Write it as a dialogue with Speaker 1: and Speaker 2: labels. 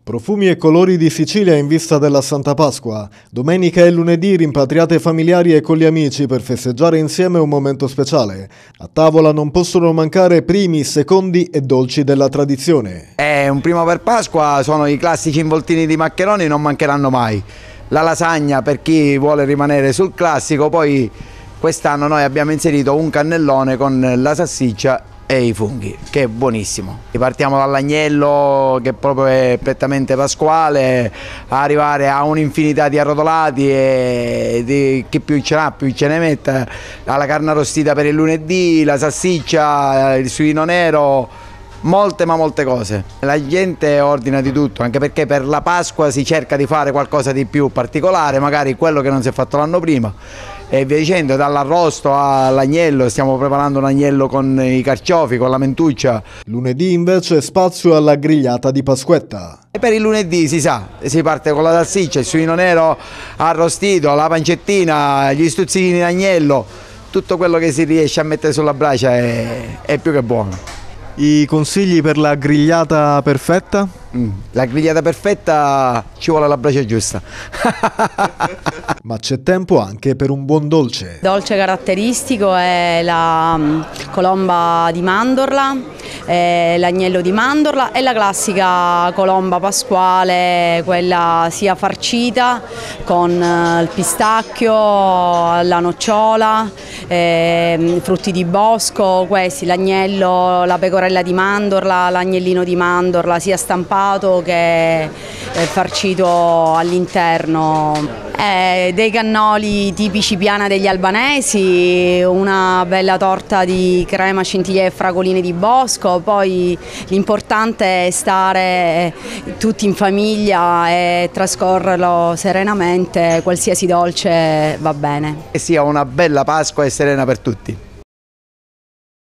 Speaker 1: Profumi e colori di Sicilia in vista della Santa Pasqua. Domenica e lunedì rimpatriate familiari e con gli amici per festeggiare insieme un momento speciale. A tavola non possono mancare primi, secondi e dolci della tradizione.
Speaker 2: Un primo per Pasqua sono i classici involtini di maccheroni, non mancheranno mai. La lasagna per chi vuole rimanere sul classico, poi quest'anno noi abbiamo inserito un cannellone con la salsiccia e i funghi, che è buonissimo. Partiamo dall'agnello, che proprio è prettamente pasquale, a arrivare a un'infinità di arrotolati e di chi più ce n'ha più ce ne metta, alla carne arrostita per il lunedì, la salsiccia, il suino nero, molte ma molte cose. La gente ordina di tutto, anche perché per la Pasqua si cerca di fare qualcosa di più particolare, magari quello che non si è fatto l'anno prima. E via dicendo, dall'arrosto all'agnello, stiamo preparando un agnello con i carciofi, con la mentuccia.
Speaker 1: Lunedì invece spazio alla grigliata di Pasquetta.
Speaker 2: E per il lunedì si sa, si parte con la salsiccia, il suino nero arrostito, la pancettina, gli stuzzini d'agnello, tutto quello che si riesce a mettere sulla brace è più che buono.
Speaker 1: I consigli per la grigliata perfetta?
Speaker 2: La grigliata perfetta ci vuole la brace giusta.
Speaker 1: Ma c'è tempo anche per un buon dolce.
Speaker 3: Dolce caratteristico è la colomba di mandorla, l'agnello di mandorla e la classica colomba pasquale, quella sia farcita con il pistacchio, la nocciola, frutti di bosco, questi, l'agnello, la pecorella di mandorla, l'agnellino di mandorla sia stampato che farcito all'interno. Dei cannoli tipici Piana degli albanesi, una bella torta di crema, scintille e fragoline di bosco, poi l'importante è stare tutti in famiglia e trascorrerlo serenamente, qualsiasi dolce va bene.
Speaker 2: Che sia una bella Pasqua e serena per tutti.